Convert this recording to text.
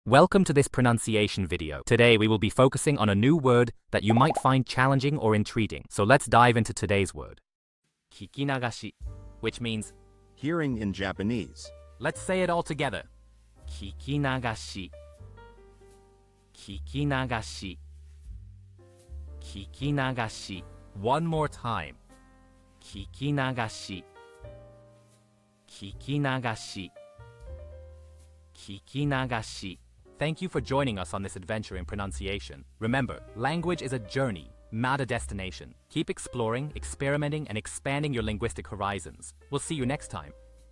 Welcome to this pronunciation video. Today we will be focusing on a new word that you might find challenging or intriguing. So let's dive into today's word. Kikinagashi, which means hearing in Japanese. let's say it all together. Kikinagashi. Kikinagashi. Kikinagashi. One more time. Kikinagashi. Kikinagashi. Kikinagashi. Thank you for joining us on this adventure in pronunciation. Remember, language is a journey, not a destination. Keep exploring, experimenting, and expanding your linguistic horizons. We'll see you next time.